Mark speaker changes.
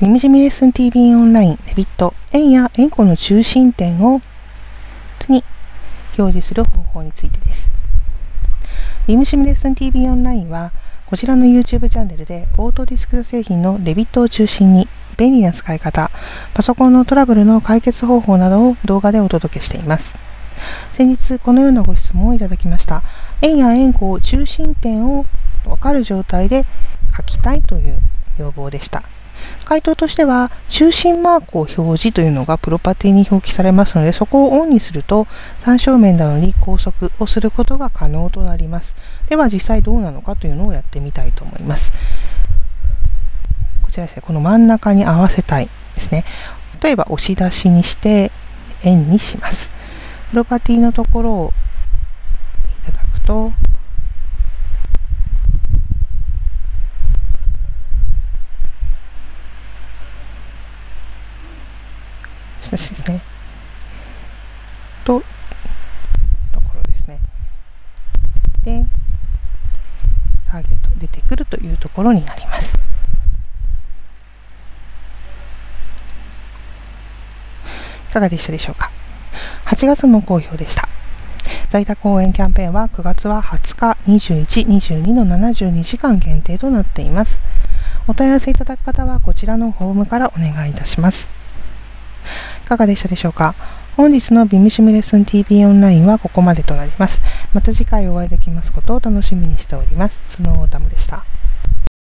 Speaker 1: リムジミレッスン TV オンラインレビット円や円弧の中心点をに表示する方法についてです。リムシミレッスン TV オンラインはこちらの YouTube チャンネルでオートディスク製品のレビットを中心に便利な使い方、パソコンのトラブルの解決方法などを動画でお届けしています。先日このようなご質問をいただきました。円や円弧を中心点を分かる状態で書きたいという要望でした。回答としては、中心マークを表示というのがプロパティに表記されますので、そこをオンにすると三正面などに拘束をすることが可能となります。では実際どうなのかというのをやってみたいと思います。こちらですね、この真ん中に合わせたいですね。例えば押し出しにして円にします。プロパティのところをいただくと、ですね。ところですね。で、ターゲット出てくるというところになります。いかがでしたでしょうか。8月も好評でした。在宅応援キャンペーンは9月は20日、21、22の72時間限定となっています。お問い合わせいただく方はこちらのフォームからお願いいたします。いかがでしたでしょうか。本日のビムシムレッスン TV オンラインはここまでとなります。また次回お会いできますことを楽しみにしております。スノーオータムでした。